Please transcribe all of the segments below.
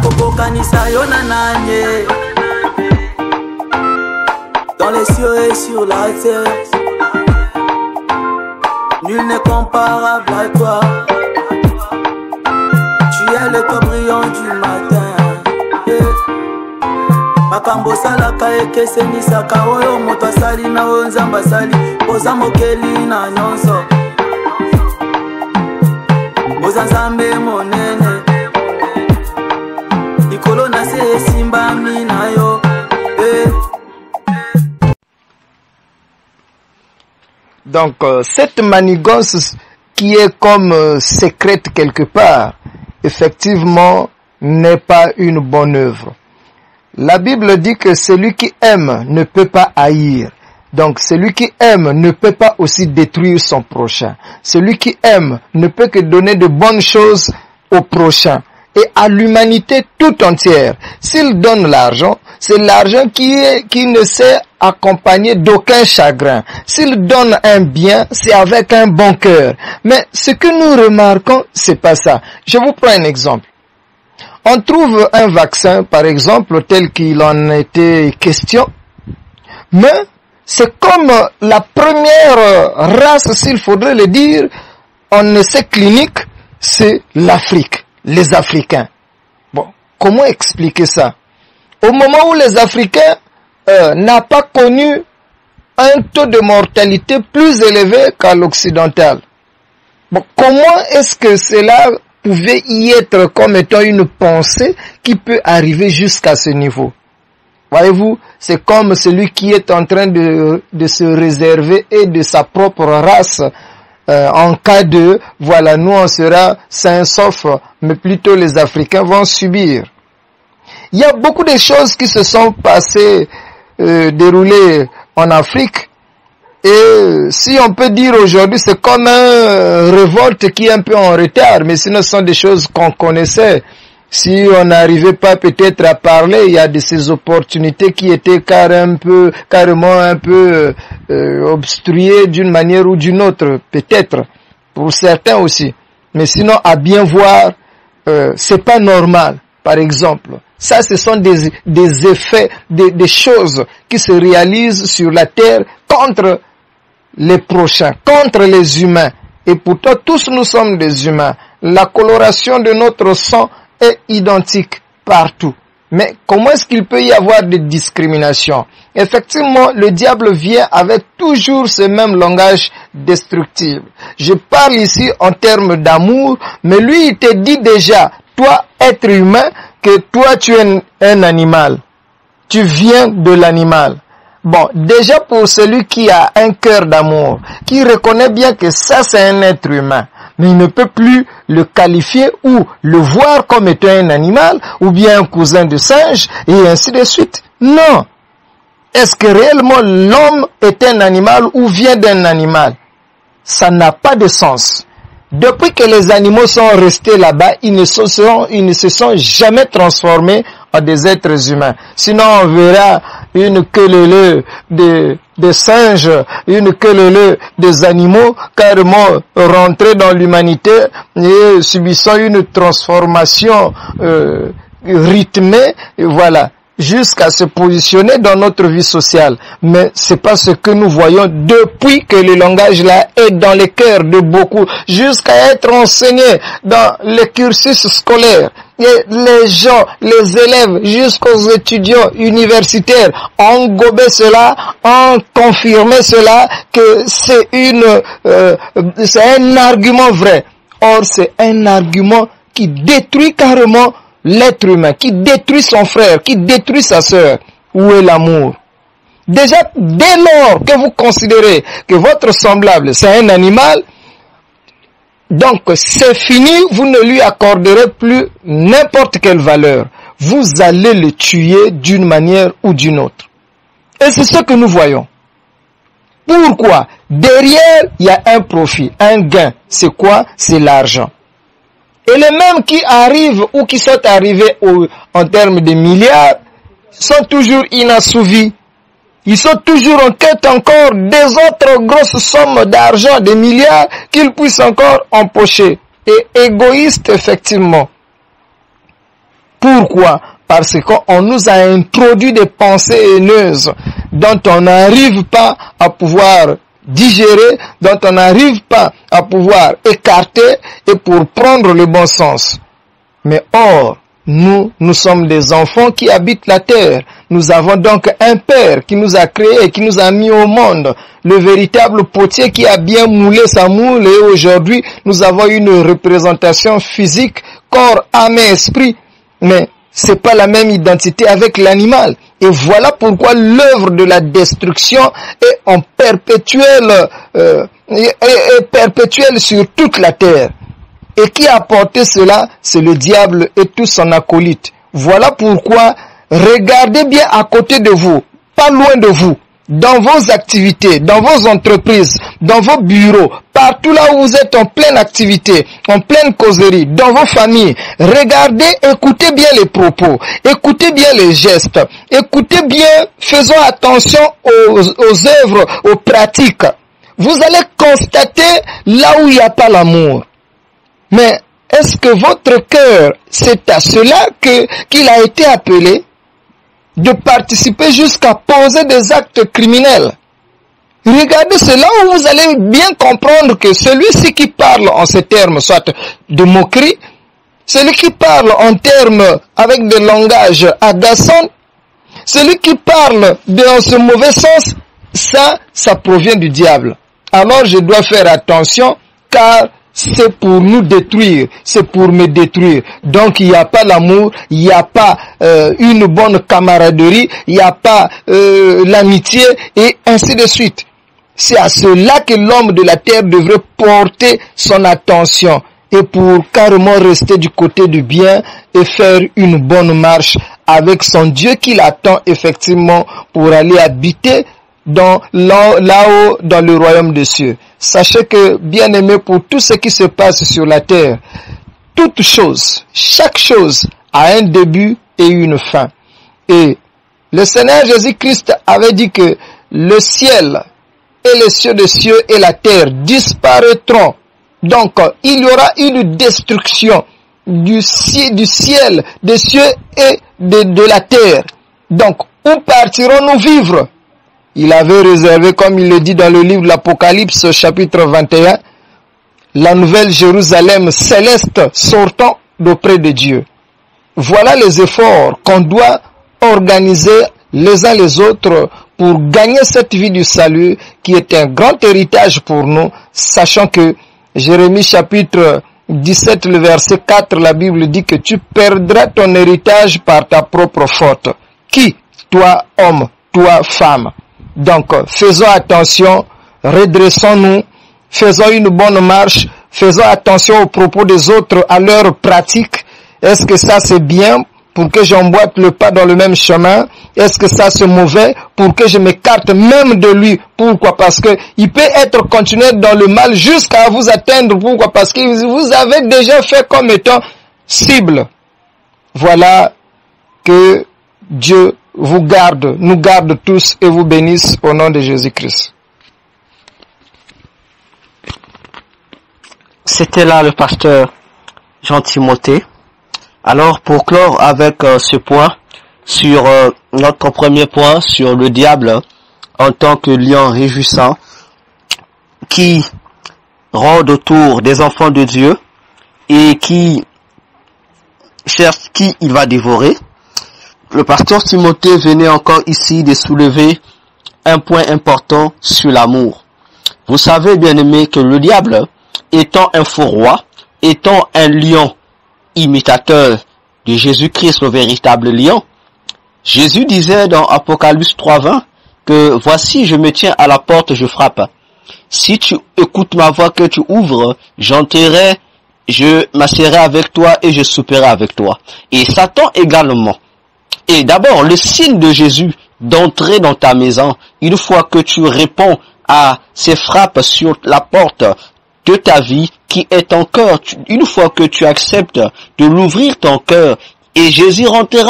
Kanisa yona nanye dans les cieux et sur la terre, nul n'est comparable à toi. Tu es le top brillant du matin. Makambo salaka ekesenisaka oyo moto asali na oyo nzambe asali oza mokeli na nyonso oza nzambe monene. Donc cette manigance qui est comme secrète quelque part, effectivement, n'est pas une bonne œuvre. La Bible dit que celui qui aime ne peut pas haïr. Donc celui qui aime ne peut pas aussi détruire son prochain. Celui qui aime ne peut que donner de bonnes choses au prochain et à l'humanité tout entière. S'il donne l'argent, c'est l'argent qui ne s'est accompagné d'aucun chagrin. S'il donne un bien, c'est avec un bon cœur. Mais ce que nous remarquons, c'est pas ça. Je vous prends un exemple. On trouve un vaccin, par exemple, tel qu'il en était question, mais c'est comme la première race, s'il faudrait le dire, en essai clinique, c'est l'Afrique. Les Africains. Bon, comment expliquer ça? Au moment où les Africains n'ont pas connu un taux de mortalité plus élevé qu'à l'occidental. Bon, comment est-ce que cela pouvait y être comme étant une pensée qui peut arriver jusqu'à ce niveau? Voyez-vous, c'est comme celui qui est en train de se réserver et de sa propre race. En cas de, voilà, nous on sera sains sauf, mais plutôt les Africains vont subir. Il y a beaucoup de choses qui se sont passées, déroulées en Afrique, et si on peut dire aujourd'hui, c'est comme un révolte qui est un peu en retard, mais sinon ce sont des choses qu'on connaissait. Si on n'arrivait pas peut-être à parler, il y a de ces opportunités qui étaient carrément un peu obstruées d'une manière ou d'une autre, peut-être, pour certains aussi. Mais sinon, à bien voir, c'est pas normal, par exemple. Ça, ce sont des effets, des choses qui se réalisent sur la terre contre les prochains, contre les humains. Et pourtant, tous nous sommes des humains. La coloration de notre sang est identique partout. Mais comment est-ce qu'il peut y avoir des discriminations? Effectivement, le diable vient avec toujours ce même langage destructif. Je parle ici en termes d'amour, mais lui, il te dit déjà, toi, être humain, que toi, tu es un animal. Tu viens de l'animal. Bon, déjà pour celui qui a un cœur d'amour, qui reconnaît bien que ça, c'est un être humain, mais il ne peut plus le qualifier ou le voir comme étant un animal ou bien un cousin de singe et ainsi de suite. Non. Est-ce que réellement l'homme est un animal ou vient d'un animal? Ça n'a pas de sens. Depuis que les animaux sont restés là-bas, ils ne se sont jamais transformés en des êtres humains. Sinon, on verra une queue des singes, une queue des animaux, carrément rentrer dans l'humanité et subissant une transformation rythmée, et voilà, jusqu'à se positionner dans notre vie sociale. Mais c'est pas ce que nous voyons depuis que le langage là est dans les cœurs de beaucoup, jusqu'à être enseigné dans les cursus scolaires. Et les gens, les élèves, jusqu'aux étudiants universitaires ont gobé cela, ont confirmé cela, que c'est un argument vrai. Or, c'est un argument qui détruit carrément l'être humain, qui détruit son frère, qui détruit sa sœur. Où est l'amour? Déjà, dès lors que vous considérez que votre semblable, c'est un animal, donc c'est fini, vous ne lui accorderez plus n'importe quelle valeur. Vous allez le tuer d'une manière ou d'une autre. Et c'est ce que nous voyons. Pourquoi? Derrière, il y a un profit, un gain. C'est quoi? C'est l'argent. Et les mêmes qui arrivent ou qui sont arrivés en termes de milliards sont toujours inassouvis. Ils sont toujours en quête encore des autres grosses sommes d'argent, des milliards, qu'ils puissent encore empocher. Et égoïstes, effectivement. Pourquoi? Parce qu'on nous a introduit des pensées haineuses dont on n'arrive pas à pouvoir digérer, dont on n'arrive pas à pouvoir écarter et pour prendre le bon sens. Mais or, nous sommes des enfants qui habitent la terre. Nous avons donc un Père qui nous a créés, qui nous a mis au monde. Le véritable potier qui a bien moulé sa moule, et aujourd'hui, nous avons une représentation physique, corps, âme et esprit. Mais c'est pas la même identité avec l'animal. Et voilà pourquoi l'œuvre de la destruction est en perpétuelle sur toute la terre. Et qui a apporté cela? C'est le diable et tout son acolyte. Voilà pourquoi regardez bien à côté de vous, pas loin de vous, dans vos activités, dans vos entreprises, dans vos bureaux, partout là où vous êtes en pleine activité, en pleine causerie, dans vos familles. Regardez, écoutez bien les propos, écoutez bien les gestes, écoutez bien, faisons attention aux œuvres, aux pratiques. Vous allez constater là où il n'y a pas l'amour. Mais est-ce que votre cœur, c'est à cela qu'il a été appelé de participer jusqu'à poser des actes criminels? Regardez, c'est là où vous allez bien comprendre que celui-ci qui parle en ces termes, soit de moquerie, celui qui parle en termes avec des langages agaçants, celui qui parle dans ce mauvais sens, ça provient du diable. Alors je dois faire attention, car c'est pour nous détruire, c'est pour me détruire. Donc il n'y a pas l'amour, il n'y a pas une bonne camaraderie, il n'y a pas l'amitié et ainsi de suite. C'est à cela que l'homme de la terre devrait porter son attention et pour carrément rester du côté du bien et faire une bonne marche avec son Dieu qui l'attend effectivement pour aller habiter là-haut dans le royaume des cieux. Sachez que, bien-aimés, pour tout ce qui se passe sur la terre, toute chose, chaque chose a un début et une fin. Et le Seigneur Jésus-Christ avait dit que le ciel et les cieux des cieux et la terre disparaîtront. Donc, il y aura une destruction du ciel, des cieux et de la terre. Donc, où partirons-nous vivre? Il avait réservé, comme il le dit dans le livre de l'Apocalypse, chapitre 21, la nouvelle Jérusalem céleste sortant d'auprès de Dieu. Voilà les efforts qu'on doit organiser les uns les autres pour gagner cette vie du salut qui est un grand héritage pour nous, sachant que Jérémie chapitre 17, le verset 4, la Bible dit que tu perdras ton héritage par ta propre faute. Qui? Toi, homme, toi, femme. Donc, faisons attention, redressons-nous, faisons une bonne marche, faisons attention aux propos des autres, à leurs pratiques. Est-ce que ça c'est bien pour que j'emboîte le pas dans le même chemin? Est-ce que ça c'est mauvais pour que je m'écarte même de lui? Pourquoi? Parce que il peut être continué dans le mal jusqu'à vous atteindre. Pourquoi? Parce que vous avez déjà fait comme étant cible. Voilà que Dieu vous garde, nous garde tous et vous bénisse au nom de Jésus-Christ. C'était là le pasteur Jean-Timothée. Alors pour clore avec ce point, sur notre premier point, sur le diable en tant que lion réjouissant qui rôde autour des enfants de Dieu et qui cherche qui il va dévorer. Le pasteur Timothée venait encore ici de soulever un point important sur l'amour. Vous savez, bien-aimés, que le diable, étant un faux roi, étant un lion imitateur de Jésus-Christ, le véritable lion, Jésus disait dans Apocalypse 3:20 que voici, je me tiens à la porte, je frappe. Si tu écoutes ma voix que tu ouvres, j'entrerai, je m'assierai avec toi et je souperai avec toi. Et Satan également. Et d'abord, le signe de Jésus d'entrer dans ta maison, une fois que tu réponds à ces frappes sur la porte de ta vie, qui est ton cœur, une fois que tu acceptes de l'ouvrir ton cœur, et Jésus rentrera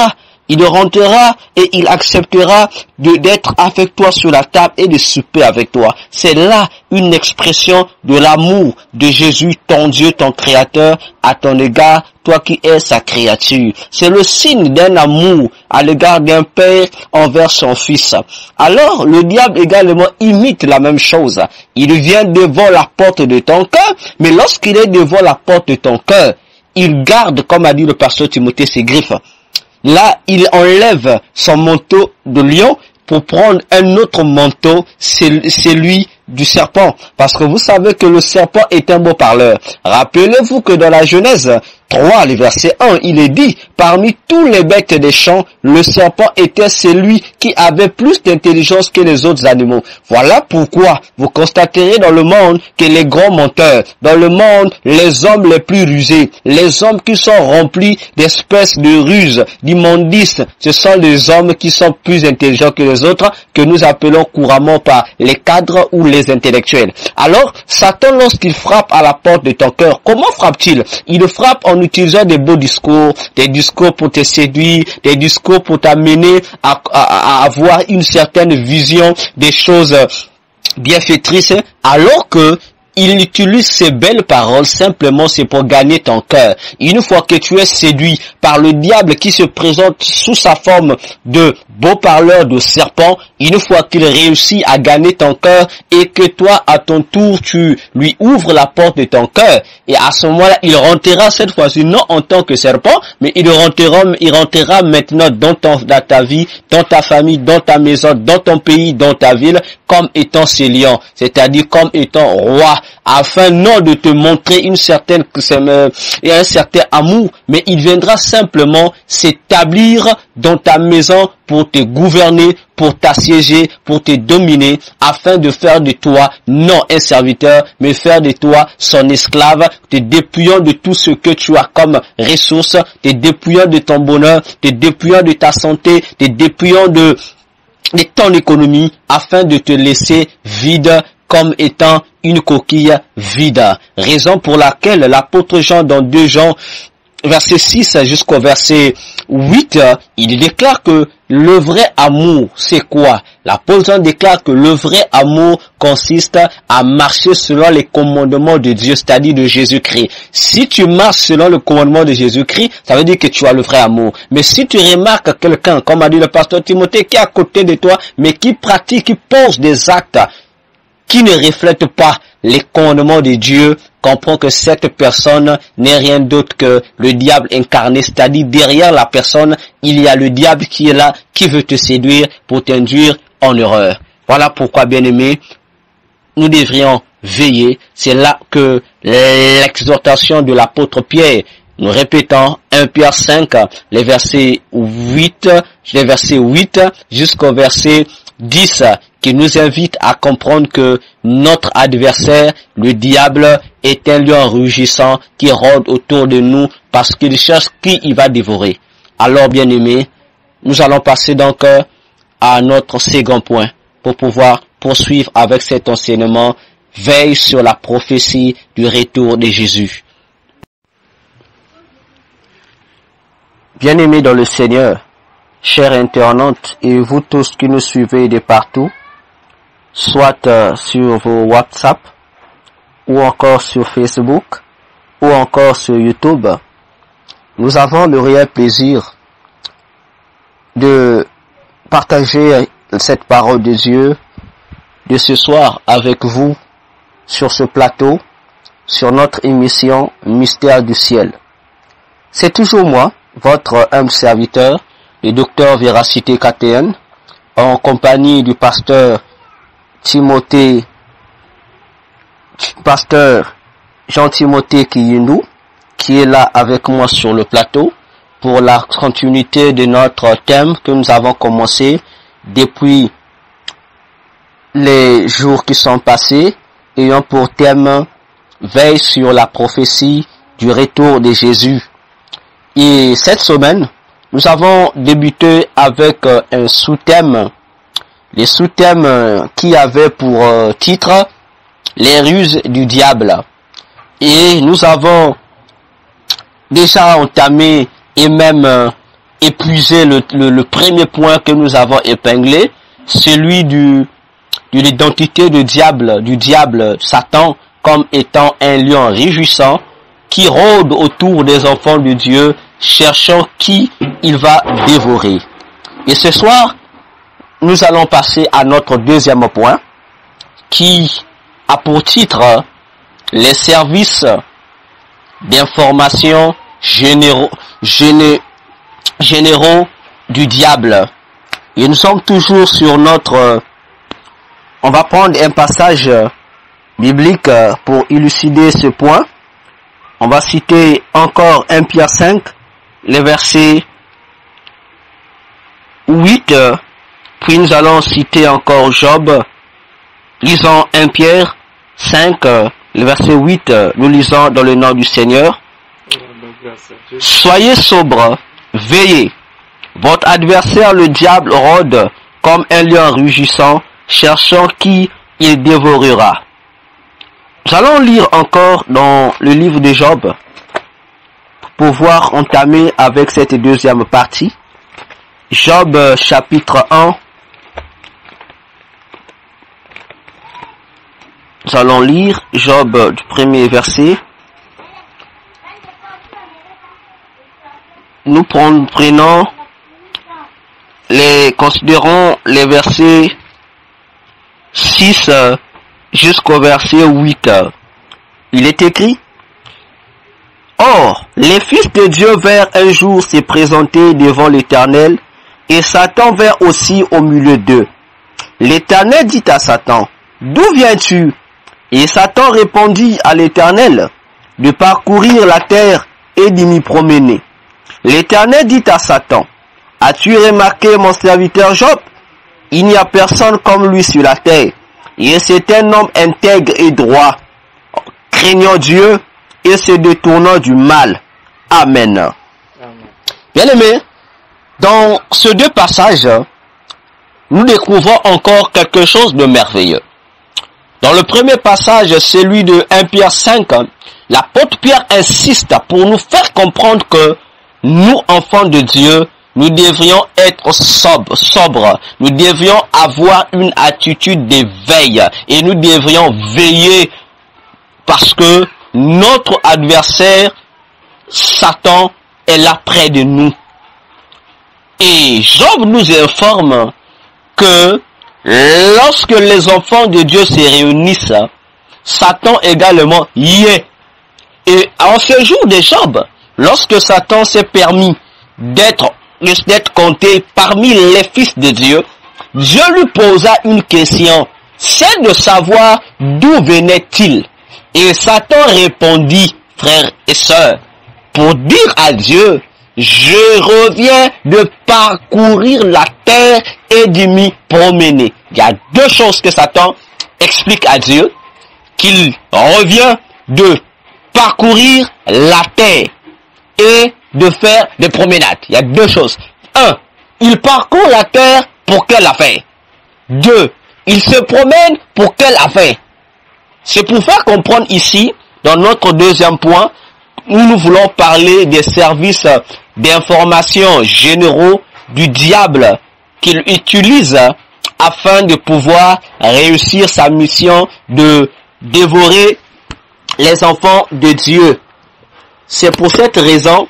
il rentrera et il acceptera d'être avec toi sur la table et de souper avec toi. C'est là une expression de l'amour de Jésus, ton Dieu, ton Créateur, à ton égard, toi qui es sa créature. C'est le signe d'un amour à l'égard d'un père envers son fils. Alors, le diable également imite la même chose. Il vient devant la porte de ton cœur, mais lorsqu'il est devant la porte de ton cœur, il garde, comme a dit le pasteur Timothée, ses griffes. Là, il enlève son manteau de lion pour prendre un autre manteau, c'est celui du serpent. Parce que vous savez que le serpent est un beau parleur. Rappelez-vous que dans la Genèse 3, le verset 1, il est dit, parmi tous les bêtes des champs, le serpent était celui qui avait plus d'intelligence que les autres animaux. Voilà pourquoi vous constaterez dans le monde que les grands menteurs, dans le monde, les hommes les plus rusés, les hommes qui sont remplis d'espèces de ruses, d'immondices, ce sont les hommes qui sont plus intelligents que les autres, que nous appelons couramment par les cadres ou les intellectuels. Alors, Satan, lorsqu'il frappe à la porte de ton cœur, comment frappe-t-il? Il frappe en utilisant des beaux discours, des discours pour te séduire, des discours pour t'amener à avoir une certaine vision des choses bienfaitrices, alors que il utilise ces belles paroles simplement c'est pour gagner ton cœur. Une fois que tu es séduit par le diable qui se présente sous sa forme de beau parleur de serpent, une fois qu'il réussit à gagner ton cœur et que toi à ton tour tu lui ouvres la porte de ton cœur, et à ce moment-là il rentrera cette fois-ci non en tant que serpent, mais il rentrera maintenant dans ta vie, dans ta famille, dans ta maison, dans ton pays, dans ta ville, comme étant ses lions, c'est-à-dire comme étant roi, afin non de te montrer un certain amour, mais il viendra simplement s'établir dans ta maison pour te gouverner, pour t'assiéger, pour te dominer, afin de faire de toi non un serviteur, mais faire de toi son esclave, te dépouillant de tout ce que tu as comme ressources, te dépouillant de ton bonheur, te dépouillant de ta santé, te dépouillant de ton économie, afin de te laisser vide comme étant une coquille vide. Raison pour laquelle l'apôtre Jean dans 2 Jean verset 6 jusqu'au verset 8, il déclare que le vrai amour, c'est quoi? L'apôtre Jean déclare que le vrai amour consiste à marcher selon les commandements de Dieu, c'est-à-dire de Jésus-Christ. Si tu marches selon le commandement de Jésus-Christ, ça veut dire que tu as le vrai amour. Mais si tu remarques quelqu'un, comme a dit le pasteur Timothée, qui est à côté de toi, mais qui pratique, qui pose des actes qui ne reflètent pas les commandements de Dieu, comprend que cette personne n'est rien d'autre que le diable incarné, c'est-à-dire derrière la personne, il y a le diable qui est là, qui veut te séduire pour t'induire en erreur. Voilà pourquoi, bien-aimés, nous devrions veiller. C'est là que l'exhortation de l'apôtre Pierre, nous répétons 1 Pierre 5, les versets 8 jusqu'au verset 10, qui nous invite à comprendre que notre adversaire, le diable, est un lion rugissant qui rôde autour de nous parce qu'il cherche qui il va dévorer. Alors, bien aimés, nous allons passer donc à notre second point pour pouvoir poursuivre avec cet enseignement. Veille sur la prophétie du retour de Jésus. Bien aimés dans le Seigneur, chers internautes et vous tous qui nous suivez de partout, soit sur vos WhatsApp, ou encore sur Facebook, ou encore sur YouTube, nous avons le réel plaisir de partager cette parole de Dieu de ce soir avec vous sur ce plateau, sur notre émission Mystère du Ciel. C'est toujours moi, votre humble serviteur, le docteur Véracité KTN, en compagnie du pasteur Jean-Timothée Kiyindou, qui est là avec moi sur le plateau pour la continuité de notre thème que nous avons commencé depuis les jours qui sont passés, ayant pour thème veille sur la prophétie du retour de Jésus. Et cette semaine, nous avons débuté avec un sous-thème, les sous-thèmes qui avaient pour titre les ruses du diable. Et nous avons déjà entamé et même épuisé le premier point que nous avons épinglé, celui de l'identité du diable Satan, comme étant un lion rugissant qui rôde autour des enfants de Dieu, cherchant qui il va dévorer. Et ce soir, nous allons passer à notre deuxième point, qui a pour titre les services d'information généraux du diable. Et nous sommes toujours sur on va prendre un passage biblique pour élucider ce point. On va citer encore 1 Pierre 5, les versets 8, puis nous allons citer encore Job. Lisons 1 Pierre 5, le verset 8, nous lisons dans le nom du Seigneur. Soyez sobres, veillez. Votre adversaire le diable rôde comme un lion rugissant, cherchant qui il dévorera. Nous allons lire encore dans le livre de Job pour pouvoir entamer avec cette deuxième partie. Job chapitre 1. Nous allons lire Job du premier verset. Nous considérons les versets 6 jusqu'au verset 8. Il est écrit: Or, les fils de Dieu vinrent un jour se présenter devant l'Éternel, et Satan vint aussi au milieu d'eux. L'Éternel dit à Satan: D'où viens-tu? Et Satan répondit à l'Éternel: De parcourir la terre et d'y m'y promener. L'Éternel dit à Satan: As-tu remarqué mon serviteur Job? Il n'y a personne comme lui sur la terre, et c'est un homme intègre et droit, craignant Dieu et se détournant du mal. Amen. Bien-aimés, dans ces deux passages, nous découvrons encore quelque chose de merveilleux. Dans le premier passage, celui de 1 Pierre 5, l'apôtre Pierre insiste pour nous faire comprendre que nous, enfants de Dieu, nous devrions être sobres, nous devrions avoir une attitude d'éveil et nous devrions veiller parce que notre adversaire, Satan, est là près de nous. Et Job nous informe que lorsque les enfants de Dieu se réunissent, Satan également y est. Et en ce jour de Job, lorsque Satan s'est permis d'être compté parmi les fils de Dieu, Dieu lui posa une question, c'est de savoir d'où venait-il. Et Satan répondit, frères et sœurs, pour dire à Dieu: je reviens de parcourir la terre et de m'y promener. Il y a deux choses que Satan explique à Dieu, qu'il revient de parcourir la terre et de faire des promenades. Il y a deux choses. Un, il parcourt la terre pour quelle affaire? Deux, il se promène pour quelle affaire? C'est pour faire comprendre ici, dans notre deuxième point, où nous voulons parler des services d'information généraux du diable qu'il utilise afin de pouvoir réussir sa mission de dévorer les enfants de Dieu. C'est pour cette raison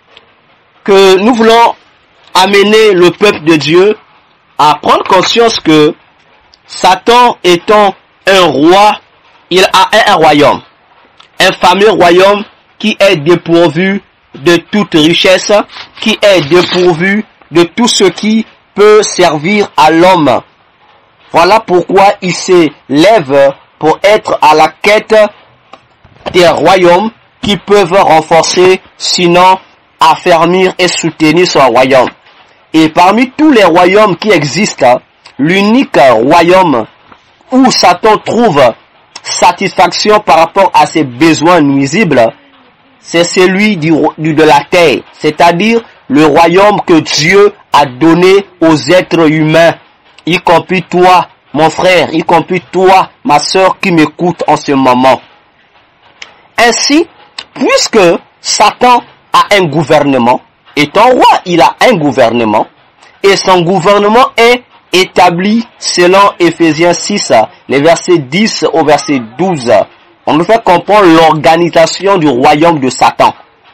que nous voulons amener le peuple de Dieu à prendre conscience que Satan étant un roi, il a un royaume, un fameux royaume qui est dépourvu de toute richesse, qui est dépourvu de tout ce qui peut servir à l'homme. Voilà pourquoi il se lève pour être à la quête des royaumes qui peuvent renforcer, sinon affermir et soutenir son royaume. Et parmi tous les royaumes qui existent, l'unique royaume où Satan trouve satisfaction par rapport à ses besoins nuisibles, c'est celui de la terre, c'est-à-dire le royaume que Dieu a donné aux êtres humains, y compris toi, mon frère, y compris toi, ma sœur qui m'écoute en ce moment. Ainsi, puisque Satan a un gouvernement, étant roi, il a un gouvernement, et son gouvernement est établi selon Éphésiens 6, les versets 10 au verset 12. On nous fait comprendre l'organisation du royaume de Satan.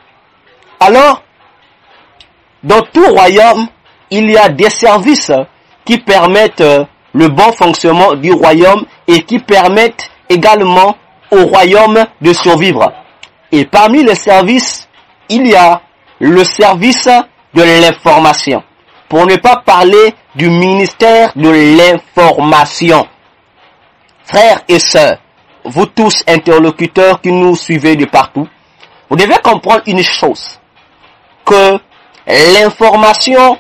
Alors, dans tout royaume, il y a des services qui permettent le bon fonctionnement du royaume et qui permettent également au royaume de survivre. Et parmi les services, il y a le service de l'information. Pour ne pas parler du ministère de l'information. Frères et sœurs, vous tous interlocuteurs qui nous suivez de partout, vous devez comprendre une chose, que l'information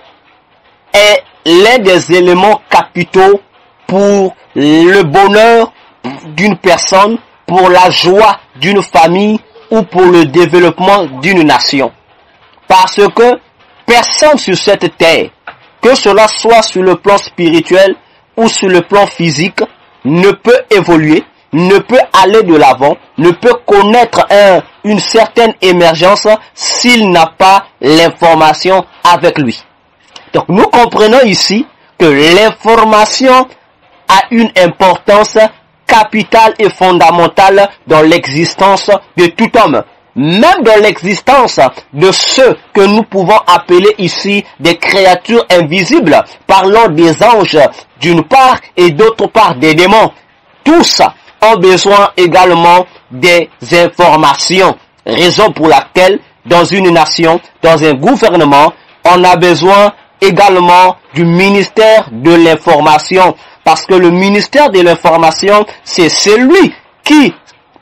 est l'un des éléments capitaux pour le bonheur d'une personne, pour la joie d'une famille ou pour le développement d'une nation. Parce que personne sur cette terre, que cela soit sur le plan spirituel ou sur le plan physique, ne peut évoluer, ne peut aller de l'avant, ne peut connaître une certaine émergence s'il n'a pas l'information avec lui. Donc nous comprenons ici que l'information a une importance capitale et fondamentale dans l'existence de tout homme. Même dans l'existence de ceux que nous pouvons appeler ici des créatures invisibles, parlant des anges d'une part et d'autre part des démons. Tous ont besoin également des informations. Raison pour laquelle dans une nation, dans un gouvernement, on a besoin également du ministère de l'information. Parce que le ministère de l'information, c'est celui qui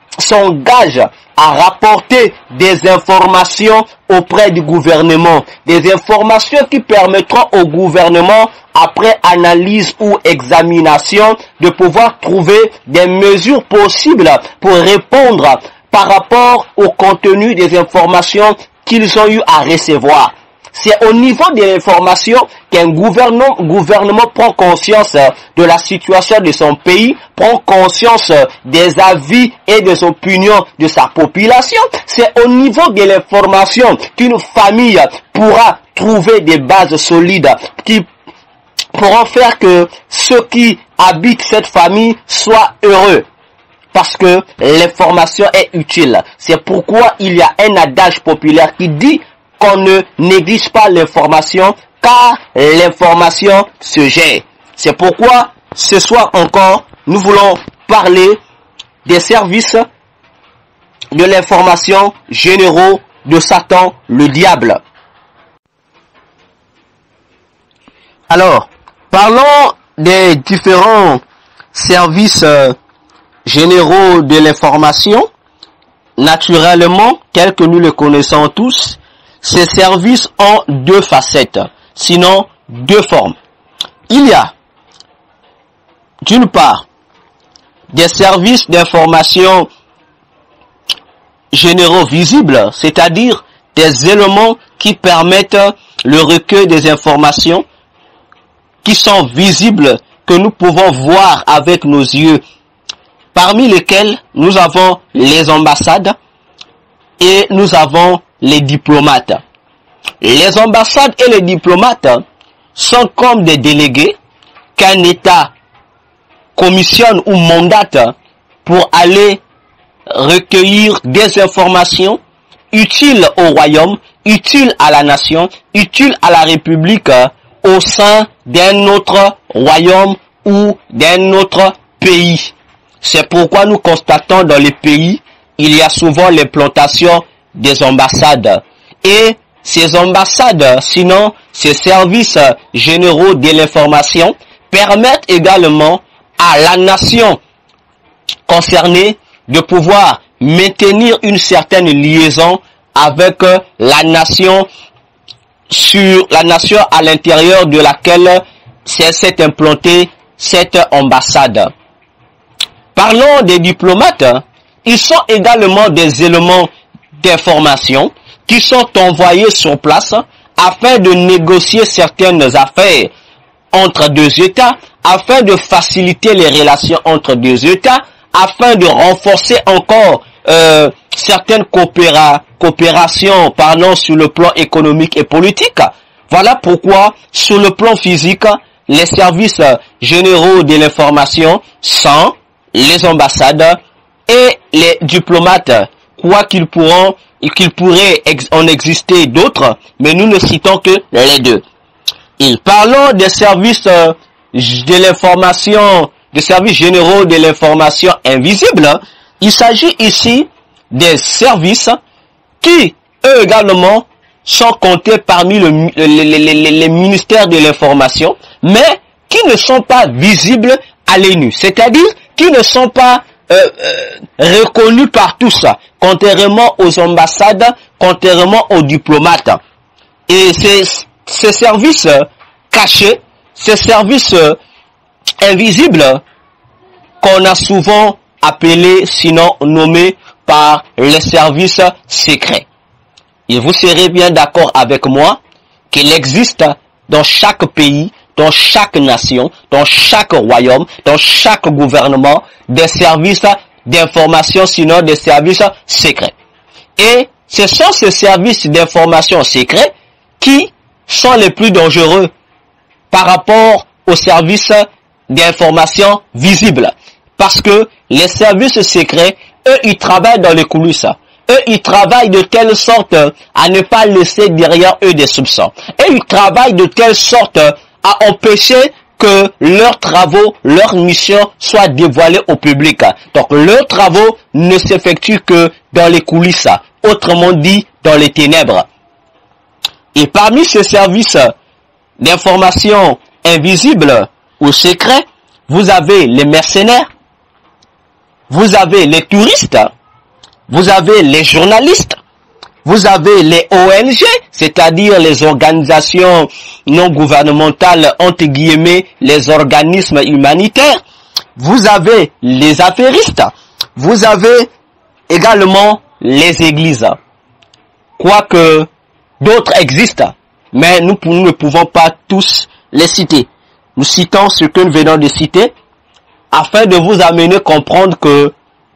s'engage à rapporter des informations auprès du gouvernement. Des informations qui permettront au gouvernement, après analyse ou examination, de pouvoir trouver des mesures possibles pour répondre par rapport au contenu des informations qu'ils ont eu à recevoir. C'est au niveau de l'information qu'un gouvernement prend conscience de la situation de son pays, prend conscience des avis et des opinions de sa population. C'est au niveau de l'information qu'une famille pourra trouver des bases solides qui pourront faire que ceux qui habitent cette famille soient heureux. Parce que l'information est utile. C'est pourquoi il y a un adage populaire qui dit qu'on ne néglige pas l'information, car l'information se gère. C'est pourquoi, ce soir encore, nous voulons parler des services de l'information généraux de Satan, le diable. Alors, parlons des différents services généraux de l'information. Naturellement, tels que nous le connaissons tous, ces services ont deux facettes, sinon deux formes. Il y a, d'une part, des services d'information généraux visibles, c'est-à-dire des éléments qui permettent le recueil des informations qui sont visibles, que nous pouvons voir avec nos yeux, parmi lesquels nous avons les ambassades et nous avons les diplomates. Les ambassades et les diplomates sont comme des délégués qu'un État commissionne ou mandate pour aller recueillir des informations utiles au royaume, utiles à la nation, utiles à la République au sein d'un autre royaume ou d'un autre pays. C'est pourquoi nous constatons dans les pays, il y a souvent l'implantation des ambassades. Et ces ambassades, sinon ces services généraux de l'information, permettent également à la nation concernée de pouvoir maintenir une certaine liaison avec la nation à l'intérieur de laquelle s'est implantée cette ambassade. Parlons des diplomates, ils sont également des éléments d'information qui sont envoyés sur place afin de négocier certaines affaires entre deux États, afin de faciliter les relations entre deux États, afin de renforcer encore certaines coopérations, parlons sur le plan économique et politique. Voilà pourquoi, sur le plan physique, les services généraux de l'information sont les ambassades et les diplomates, quoi qu'il pourrait en exister d'autres, mais nous ne citons que les deux. Et parlons des services de l'information, des services généraux de l'information invisible. Il s'agit ici des services qui, eux également, sont comptés parmi les ministères de l'information, mais qui ne sont pas visibles à l'œil nu, c'est-à-dire qui ne sont pas reconnus par tous, contrairement aux ambassades, contrairement aux diplomates. Et ces services cachés, ces services invisibles, qu'on a souvent appelés, sinon nommés par les services secrets. Et vous serez bien d'accord avec moi qu'il existe dans chaque pays, dans chaque nation, dans chaque royaume, dans chaque gouvernement, des services d'information, sinon des services secrets. Et ce sont ces services d'information secrets qui sont les plus dangereux par rapport aux services d'information visibles. Parce que les services secrets, eux, ils travaillent dans les coulisses. Eux, ils travaillent de telle sorte à ne pas laisser derrière eux des soupçons. Et ils travaillent de telle sorte à empêcher que leurs travaux, leurs missions soient dévoilées au public. Donc, leurs travaux ne s'effectuent que dans les coulisses, autrement dit, dans les ténèbres. Et parmi ces services d'information invisibles ou secrets, vous avez les mercenaires, vous avez les touristes, vous avez les journalistes, vous avez les ONG, c'est-à-dire les organisations non gouvernementales, entre guillemets, les organismes humanitaires, vous avez les affairistes, vous avez également les églises. Quoique d'autres existent, mais nous ne pouvons pas tous les citer. Nous citons ce que nous venons de citer, afin de vous amener à comprendre que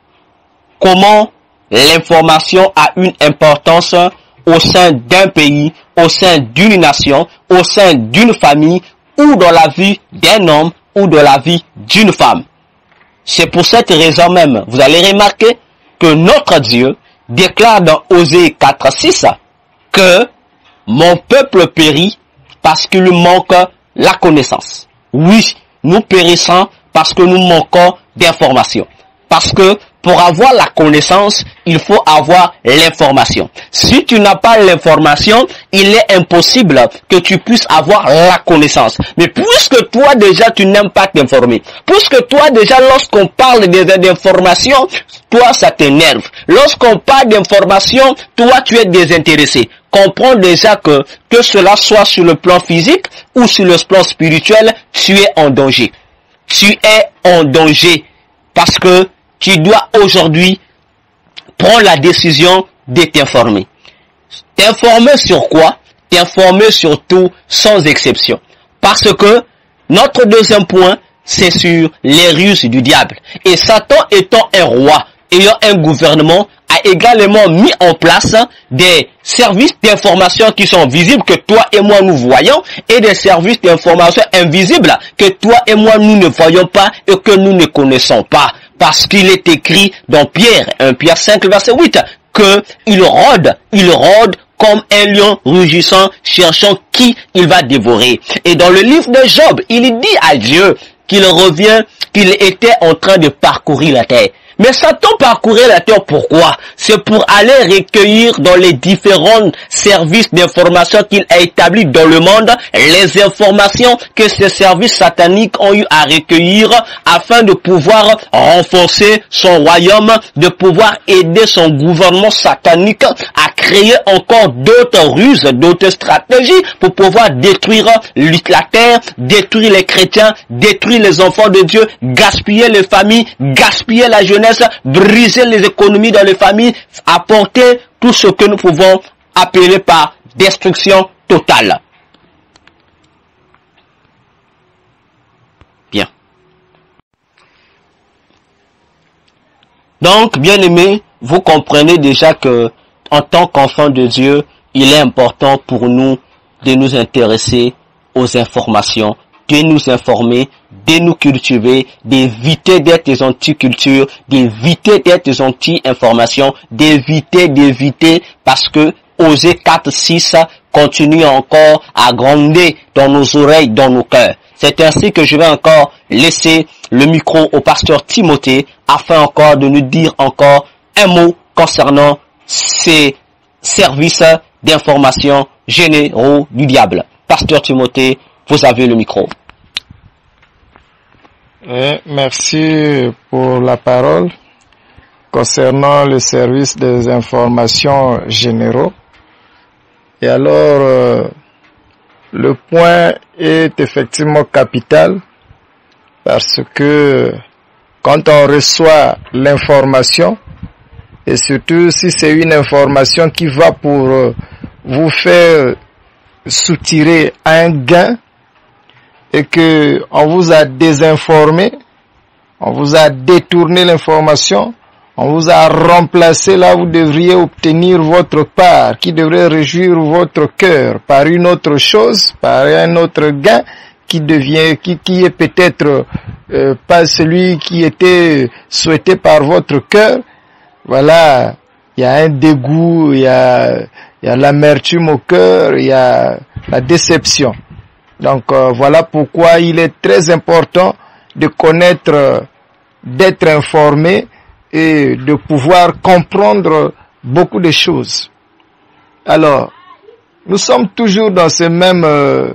comment l'information a une importance au sein d'un pays, au sein d'une nation, au sein d'une famille, ou dans la vie d'un homme, ou dans la vie d'une femme. C'est pour cette raison même, vous allez remarquer que notre Dieu déclare dans Osée 4:6 que mon peuple périt parce qu'il lui manque la connaissance. Oui, nous périssons parce que nous manquons d'informations. Parce que pour avoir la connaissance, il faut avoir l'information. Si tu n'as pas l'information, il est impossible que tu puisses avoir la connaissance. Mais puisque toi déjà tu n'aimes pas t'informer, puisque toi déjà lorsqu'on parle d'information, toi ça t'énerve. Lorsqu'on parle d'information, toi tu es désintéressé. Comprends déjà que cela soit sur le plan physique ou sur le plan spirituel, tu es en danger. Tu es en danger parce que tu dois aujourd'hui prendre la décision de t'informer. T'informer sur quoi? T'informer sur tout sans exception. Parce que notre deuxième point, c'est sur les ruses du diable. Et Satan étant un roi, ayant un gouvernement, a également mis en place des services d'information qui sont visibles, que toi et moi nous voyons, et des services d'information invisibles que toi et moi nous ne voyons pas et que nous ne connaissons pas. Parce qu'il est écrit dans Pierre, 1 Pierre 5, verset 8, que il rôde comme un lion rugissant, cherchant qui il va dévorer. Et dans le livre de Job, il dit à Dieu qu'il était en train de parcourir la terre. Mais Satan parcourait la terre pourquoi? C'est pour aller recueillir dans les différents services d'information qu'il a établis dans le monde, les informations que ces services sataniques ont eu à recueillir afin de pouvoir renforcer son royaume, de pouvoir aider son gouvernement satanique à créer encore d'autres ruses, d'autres stratégies pour pouvoir détruire la terre, détruire les chrétiens, détruire les enfants de Dieu, gaspiller les familles, gaspiller la jeunesse, briser les économies dans les familles, apporter tout ce que nous pouvons appeler par destruction totale. Bien. Donc, bien-aimés, vous comprenez déjà que, en tant qu'enfant de Dieu, il est important pour nous de nous intéresser aux informations, de nous informer, de nous cultiver, d'éviter d'être des anti-cultures, d'éviter d'être des anti-informations, d'éviter, parce que Osée 4:6 continue encore à gronder dans nos oreilles, dans nos cœurs. C'est ainsi que je vais encore laisser le micro au pasteur Timothée afin encore de nous dire encore un mot concernant ces services d'information généraux du diable. Pasteur Timothée, vous avez le micro. Merci pour la parole concernant le service des informations généraux. Et alors, le point est effectivement capital parce que quand on reçoit l'information, et surtout si c'est une information qui va pour vous faire soutirer un gain et que on vous a désinformé, on vous a détourné l'information, on vous a remplacé là où vous devriez obtenir votre part, qui devrait réjouir votre cœur par une autre chose, par un autre gain qui est peut-être pas celui qui était souhaité par votre cœur. Voilà, il y a un dégoût, il y a l'amertume au cœur, il y a la déception. Donc voilà pourquoi il est très important de connaître, d'être informé et de pouvoir comprendre beaucoup de choses. Alors, nous sommes toujours dans ce même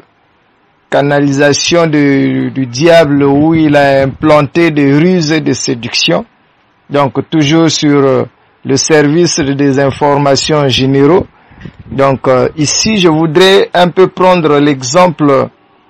canalisation du diable où il a implanté des ruses et des séductions. Donc toujours sur le service des informations généraux. Donc ici je voudrais un peu prendre l'exemple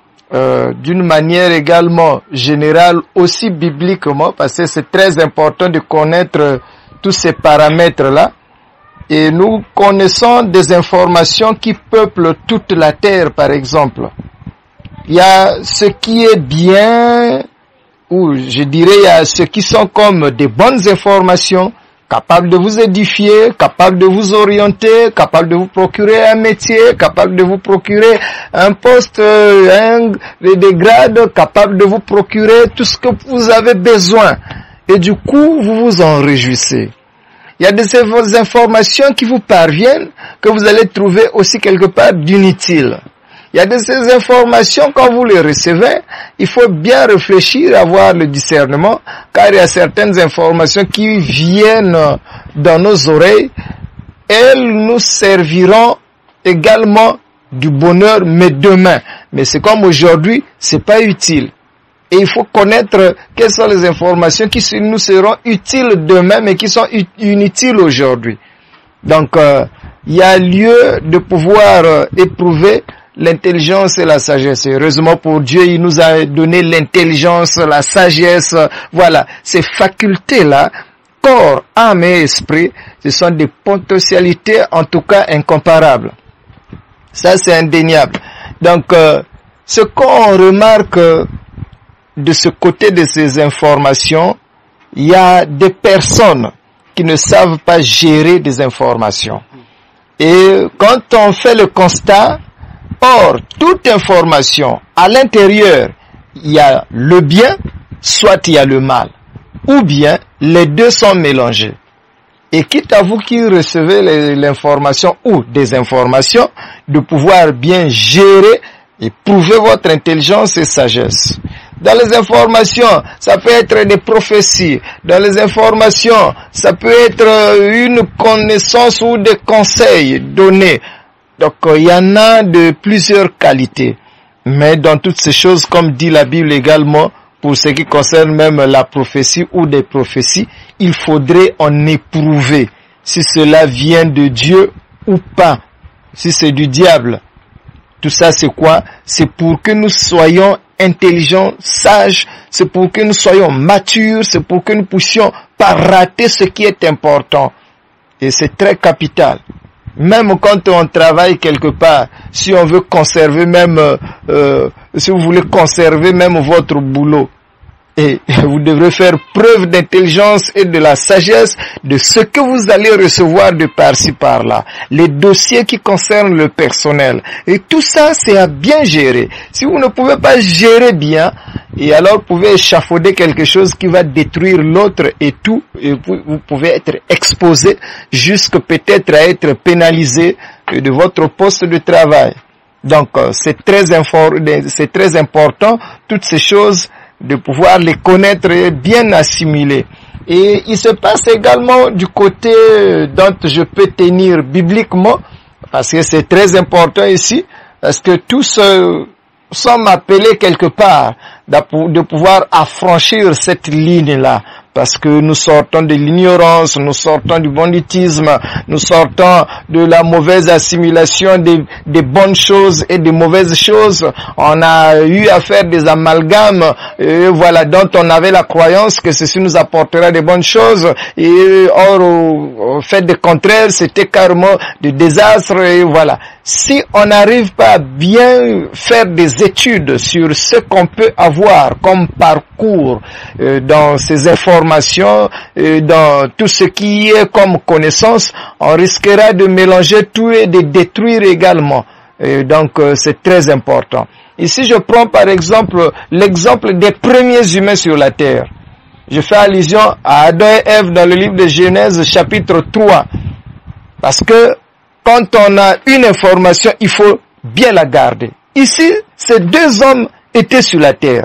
d'une manière également générale, aussi bibliquement, parce que c'est très important de connaître tous ces paramètres-là. Et nous connaissons des informations qui peuplent toute la terre, par exemple. Il y a ce qui est bien, ou je dirais il y a ceux qui sont comme des bonnes informations, capables de vous édifier, capables de vous orienter, capables de vous procurer un métier, capables de vous procurer un poste, des grades, capables de vous procurer tout ce que vous avez besoin. Et du coup, vous vous en réjouissez. Il y a des informations qui vous parviennent que vous allez trouver aussi quelque part d'inutiles. Il y a de ces informations, quand vous les recevez, il faut bien réfléchir, avoir le discernement, car il y a certaines informations qui viennent dans nos oreilles, elles nous serviront également du bonheur, mais demain. Mais c'est comme aujourd'hui, c'est pas utile. Et il faut connaître quelles sont les informations qui nous seront utiles demain, mais qui sont inutiles aujourd'hui. Donc, il y a lieu de pouvoir éprouver l'intelligence et la sagesse. Heureusement pour Dieu, il nous a donné l'intelligence, la sagesse. Voilà, ces facultés-là, corps, âme et esprit, ce sont des potentialités en tout cas incomparables. Ça, c'est indéniable. Donc, ce qu'on remarque de ce côté de ces informations, il y a des personnes qui ne savent pas gérer des informations. Et quand on fait le constat, or, toute information, à l'intérieur, il y a le bien, soit il y a le mal. Ou bien, les deux sont mélangés. Et quitte à vous qui recevez l'information ou des informations, de pouvoir bien gérer et prouver votre intelligence et sagesse. Dans les informations, ça peut être des prophéties. Dans les informations, ça peut être une connaissance ou des conseils donnés. Donc, il y en a de plusieurs qualités. Mais dans toutes ces choses, comme dit la Bible également, pour ce qui concerne même la prophétie ou des prophéties, il faudrait en éprouver si cela vient de Dieu ou pas. Si c'est du diable. Tout ça, c'est quoi? C'est pour que nous soyons intelligents, sages, c'est pour que nous soyons matures, c'est pour que nous puissions pas rater ce qui est important. Et c'est très capital. Même quand on travaille quelque part, si on veut conserver même, si vous voulez conserver même votre boulot, Et vous devrez faire preuve d'intelligence et de la sagesse de ce que vous allez recevoir de par-ci par-là. Les dossiers qui concernent le personnel. Et tout ça, c'est à bien gérer. Si vous ne pouvez pas gérer bien, et alors vous pouvez échafauder quelque chose qui va détruire l'autre et tout, et vous pouvez être exposé jusqu'à peut-être à être pénalisé de votre poste de travail. Donc, c'est très important, toutes ces choses, de pouvoir les connaître et bien assimiler. Et il se passe également du côté dont je peux tenir bibliquement, parce que c'est très important ici, parce que tous sommes appelés quelque part de pouvoir affranchir cette ligne-là, parce que nous sortons de l'ignorance, nous sortons du banditisme, nous sortons de la mauvaise assimilation des bonnes choses et des mauvaises choses. On a eu à faire des amalgames, voilà, dont on avait la croyance que ceci nous apportera des bonnes choses, et or au fait de contraire, c'était carrément du désastre, et voilà. Si on n'arrive pas à bien faire des études sur ce qu'on peut avoir comme parcours dans ces informations, dans tout ce qui est comme connaissance, on risquera de mélanger tout et de détruire également. Donc c'est très important. Ici je prends par exemple l'exemple des premiers humains sur la terre. Je fais allusion à Adam et Ève dans le livre de Genèse chapitre 3. Parce que quand on a une information, il faut bien la garder. Ici, ces deux hommes étaient sur la terre.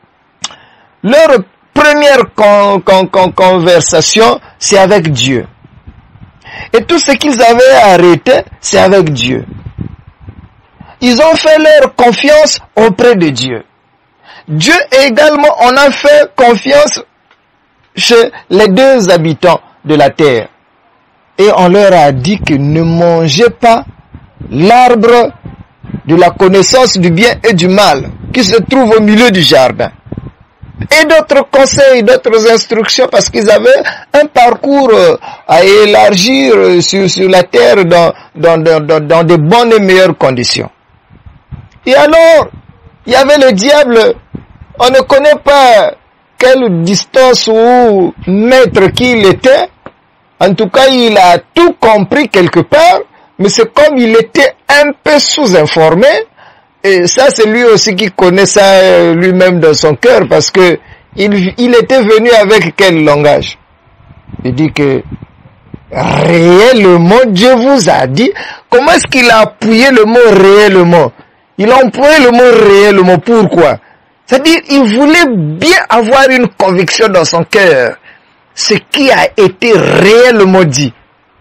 Leur première conversation, c'est avec Dieu. Et tout ce qu'ils avaient arrêté, c'est avec Dieu. Ils ont fait leur confiance auprès de Dieu. Dieu également, on a fait confiance chez les deux habitants de la terre. Et on leur a dit que ne mangez pas l'arbre de la connaissance du bien et du mal qui se trouve au milieu du jardin. Et d'autres conseils, d'autres instructions, parce qu'ils avaient un parcours à élargir sur la terre dans de bonnes et meilleures conditions. Et alors, il y avait le diable, on ne connaît pas quelle distance ou mètre qu'il était. En tout cas, il a tout compris quelque part, mais c'est comme il était un peu sous-informé, et ça c'est lui aussi qui connaît ça lui-même dans son cœur, parce que il était venu avec quel langage? Il dit que réellement Dieu vous a dit. Comment est-ce qu'il a appuyé le mot réellement? Il a employé le mot réellement, pourquoi? C'est-à-dire, il voulait bien avoir une conviction dans son cœur. Ce qui a été réellement dit.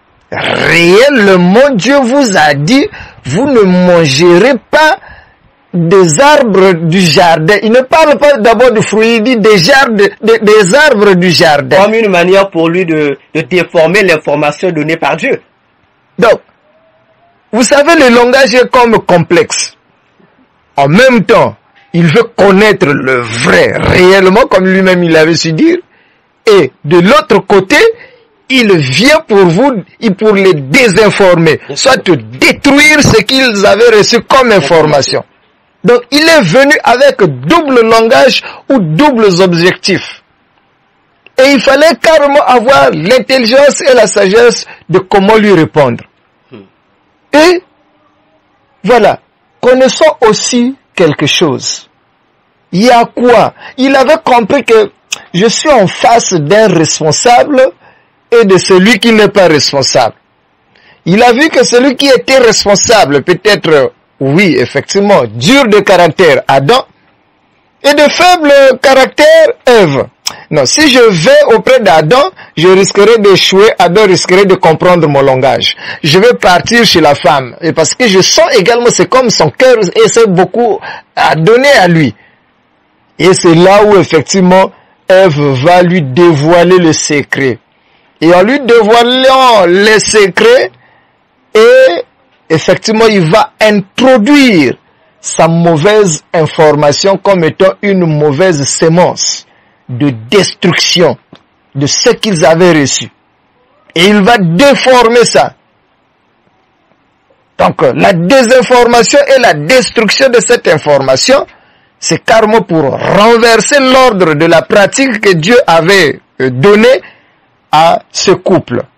Réellement, Dieu vous a dit, vous ne mangerez pas des arbres du jardin. Il ne parle pas d'abord de fruits, il dit des arbres du jardin. Comme une manière pour lui de déformer l'information donnée par Dieu. Donc, vous savez, le langage est comme complexe. En même temps, il veut connaître le vrai, réellement, comme lui-même il avait su dire. Et de l'autre côté, il vient pour vous, pour les désinformer, soit détruire ce qu'ils avaient reçu comme information. Donc, il est venu avec double langage ou doubles objectifs. Et il fallait carrément avoir l'intelligence et la sagesse de comment lui répondre. Et voilà, connaissons aussi quelque chose. Il y a quoi? Il avait compris que je suis en face d'un responsable et de celui qui n'est pas responsable. Il a vu que celui qui était responsable, peut-être, oui, effectivement, dur de caractère, Adam, et de faible caractère, Ève. Non, si je vais auprès d'Adam, je risquerai d'échouer, Adam risquerait de comprendre mon langage. Je vais partir chez la femme, et parce que je sens également, c'est comme son cœur essaie beaucoup à donner à lui. Et c'est là où, effectivement, Ève va lui dévoiler le secret. Et en lui dévoilant les secrets, et effectivement, il va introduire sa mauvaise information comme étant une mauvaise sémence de destruction de ce qu'ils avaient reçu. Et il va déformer ça. Donc, la désinformation et la destruction de cette information c'est carrément pour renverser l'ordre de la pratique que Dieu avait donné à ce couple.